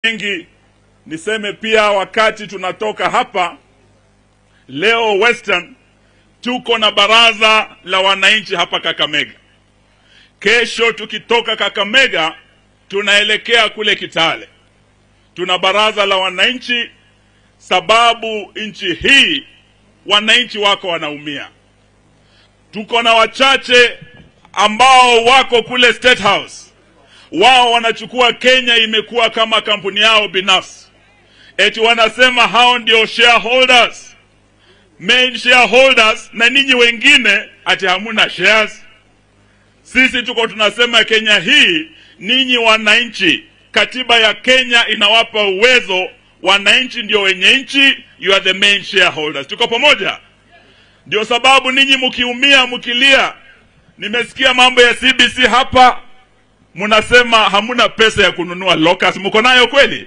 mengi. Niseme pia wakati tunatoka hapa leo Western, tuko na baraza la wananchi hapa Kakamega. Kesho tukitoka Kakamega tunaelekea kule Kitale. Tuna baraza la wananchi sababu nchi hii wananchi wako wanaumia. Tuko na wachache ambao wako kule State House. Wao wanachukua Kenya imekuwa kama kampuni yao binafsi. Eti wanasema hao ndio shareholders, main shareholders, na ninyi wengine ati hamuna shares. Sisi tuko tunasema Kenya hii, ninyi wananchi, katiba ya Kenya inawapa uwezo, wananchi ndio wenye nchi, you are the main shareholders. Tuko pamoja? Ndio sababu ninyi mkiumia, mkilia, nimesikia mambo ya CBC hapa, mnasema hamuna pesa ya kununua locals. Mko nayo kweli?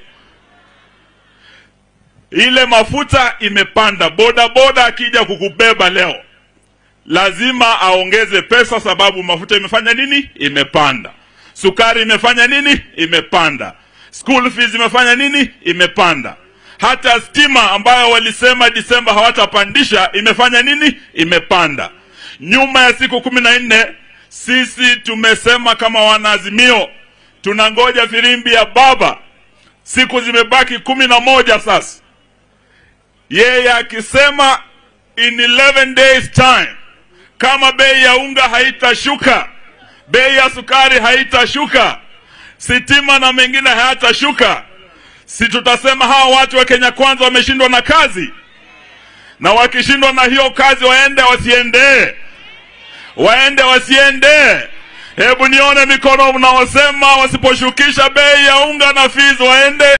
Ile mafuta imepanda, boda boda akija kukubeba leo lazima aongeze pesa sababu mafuta imefanya nini? Imepanda. Sukari imefanya nini? Imepanda. School fees imefanya nini? Imepanda. Hata stima ambayo walisema Disemba hawatapandisha imefanya nini? Imepanda. Nyuma ya siku 14 sisi tumesema kama wana Azimio tunangoja firimbi ya baba. Siku zimebaki 11 sasa. Yeye akisema in 11 days time kama bei ya unga haitashuka, bei ya sukari haitashuka, sitima na mengine hayatashuka, si tutasema hawa watu wa Kenya Kwanza wameshindwa na kazi? Na wakishindwa na hiyo kazi waende wasiende? Waende wasiende? Hebu nione mikono mnaosema wasiposhukisha bei ya unga na fees waende.